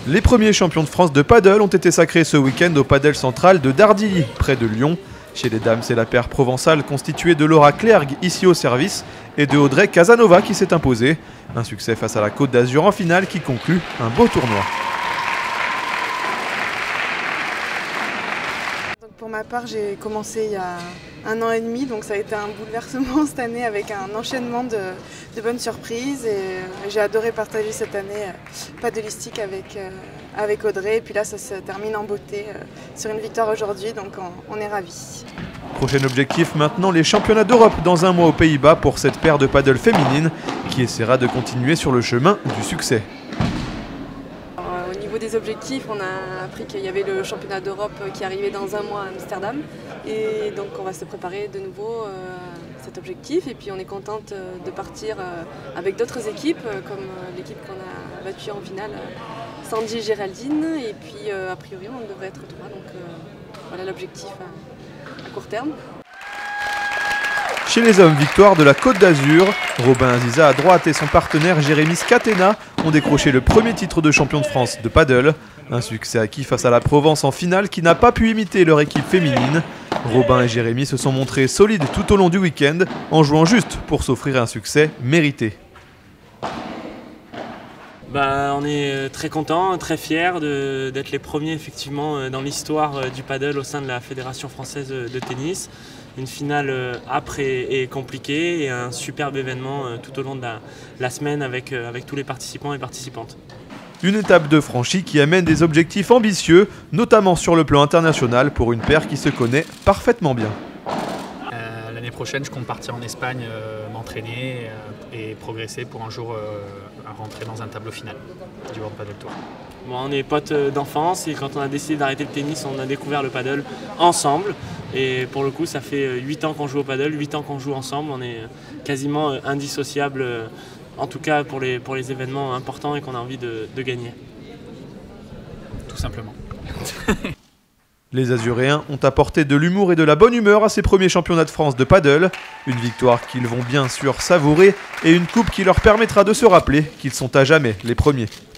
Les premiers champions de France de paddle ont été sacrés ce week-end au Padel Central de Dardilly, près de Lyon. Chez les dames, c'est la paire provençale constituée de Laura Clergue, ici au service, et de Audrey Casanova qui s'est imposée. Un succès face à la Côte d'Azur en finale qui conclut un beau tournoi. Pour ma part, j'ai commencé il y a 1 an et demi, donc ça a été un bouleversement cette année avec un enchaînement de bonnes surprises. Et j'ai adoré partager cette année paddleistique avec Audrey. Et puis là, ça se termine en beauté sur une victoire aujourd'hui, donc on est ravis. Prochain objectif maintenant, les championnats d'Europe dans un mois aux Pays-Bas pour cette paire de paddle féminine qui essaiera de continuer sur le chemin du succès. Au niveau des objectifs, on a appris qu'il y avait le championnat d'Europe qui arrivait dans 1 mois à Amsterdam. Et donc on va se préparer de nouveau à cet objectif. Et puis on est contente de partir avec d'autres équipes, comme l'équipe qu'on a battue en finale, Sandy et Géraldine. Et puis a priori on devrait être 3. Donc voilà l'objectif à court terme. Chez les hommes, victoire de la Côte d'Azur. Robin Aziza à droite et son partenaire Jérémy Scatena ont décroché le premier titre de champion de France de paddle. Un succès acquis face à la Provence en finale qui n'a pas pu imiter leur équipe féminine. Robin et Jérémy se sont montrés solides tout au long du week-end en jouant juste pour s'offrir un succès mérité. On est très contents, très fiers d'être les premiers effectivement dans l'histoire du paddle au sein de la Fédération française de tennis. Une finale âpre et compliquée et un superbe événement tout au long de la semaine avec tous les participants et participantes. Une étape de franchie qui amène des objectifs ambitieux, notamment sur le plan international pour une paire qui se connaît parfaitement bien. L'année prochaine, je compte partir en Espagne, m'entraîner et progresser pour un jour rentrer dans un tableau final du World Padel Tour. On est potes d'enfance et quand on a décidé d'arrêter le tennis, on a découvert le paddle ensemble. Et pour le coup, ça fait 8 ans qu'on joue au paddle, 8 ans qu'on joue ensemble. On est quasiment indissociables, en tout cas pour les événements importants et qu'on a envie de gagner. Tout simplement. Les Azuréens ont apporté de l'humour et de la bonne humeur à ces premiers championnats de France de paddle. Une victoire qu'ils vont bien sûr savourer et une coupe qui leur permettra de se rappeler qu'ils sont à jamais les premiers.